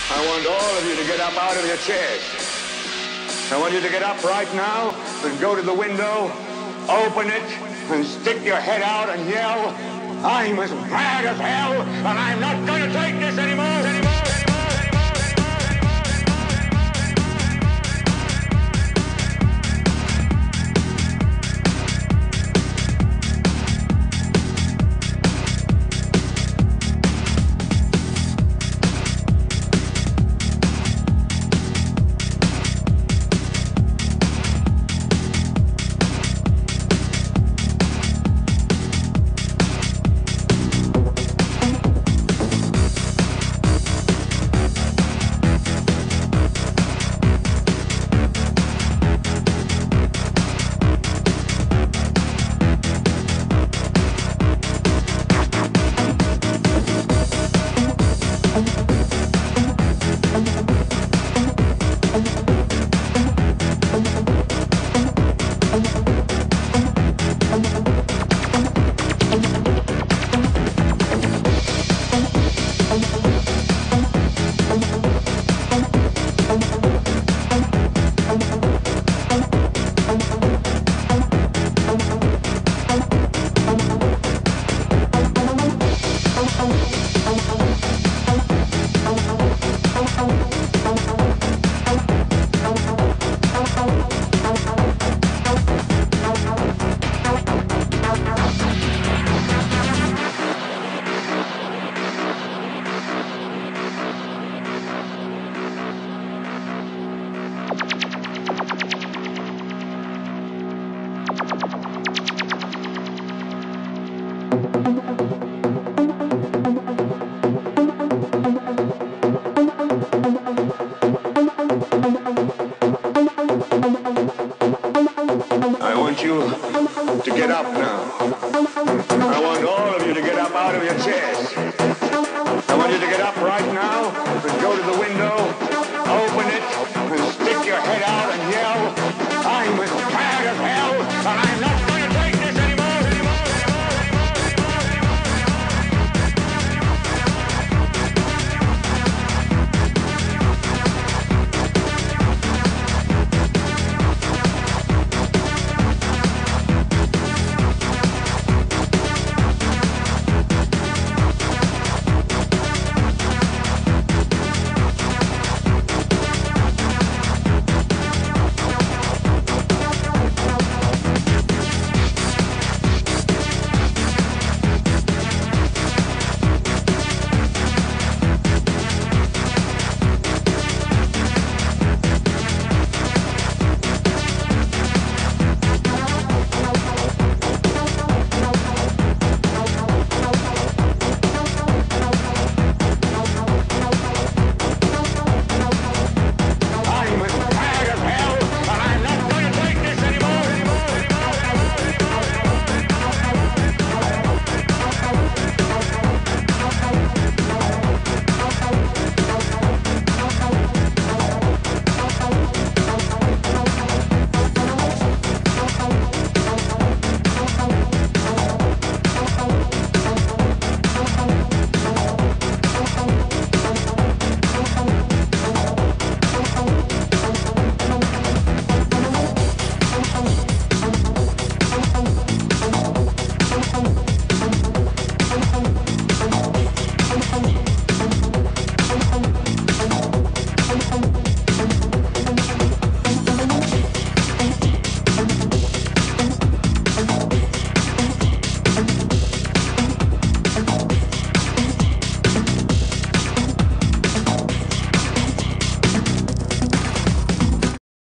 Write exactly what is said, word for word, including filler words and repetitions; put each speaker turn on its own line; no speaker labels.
I want all of you to get up out of your chairs. I want you to get up right now and go to the window, open it, and stick your head out and yell, "I'm as mad as hell, and I'm not going to take this anymore, anymore."